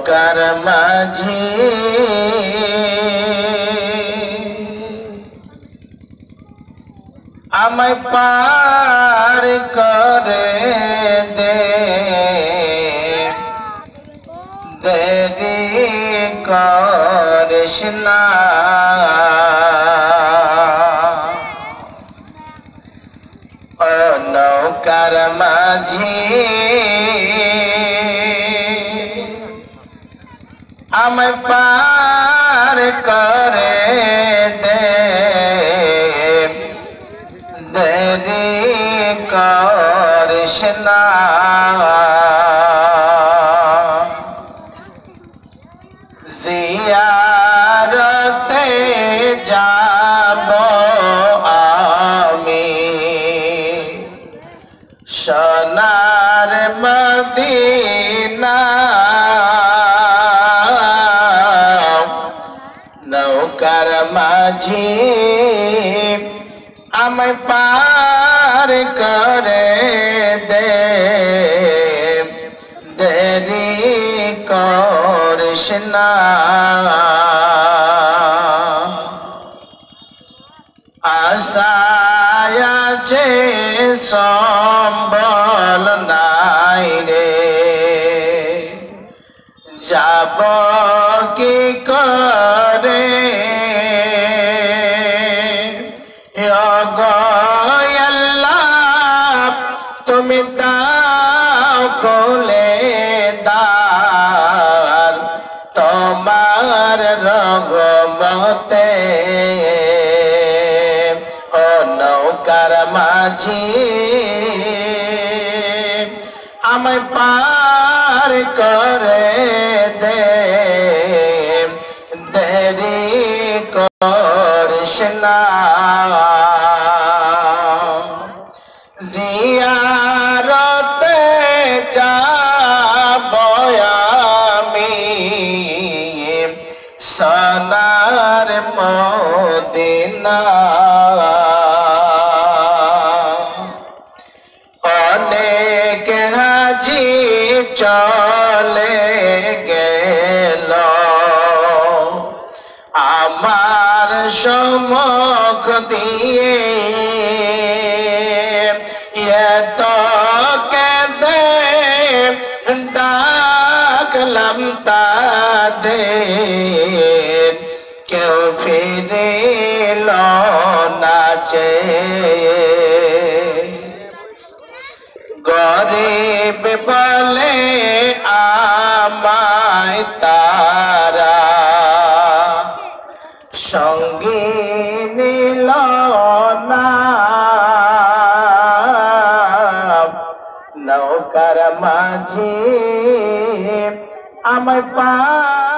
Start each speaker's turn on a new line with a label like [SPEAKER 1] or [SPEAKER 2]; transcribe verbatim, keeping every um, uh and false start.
[SPEAKER 1] নৌকার মাঝি আমায় পার করে দে, দেরি করিস না। ও নৌকার মাঝি আমায় পার করে দে, দেরি করিস না। জিয়ারতে যাব আমি সোনার মদিনা, নৌকার মাঝি আমায় পার করে দে, দেরি করিস না। আশায় আছে সম্বল নাই রে, যাব কি করে। ওগো আল্লাহ তুমি দাও খুলে দ্বার, তোমার রহমতে। ও নৌকার মাঝি আমায় পার করে দে, দেরি করিস না। জিয়ারতে যাব আমি সোনার মদিনা, অনেক হাজি চলে গেল আমার সম্মুখ দিয়ে, এত কেঁদে ডাকলাম তাদের, কেউ ফিরিল না চেয়ে। গরিব বলে আমায় তারা সঙ্গী নিল না, নৌকার মাঝি আমায় পা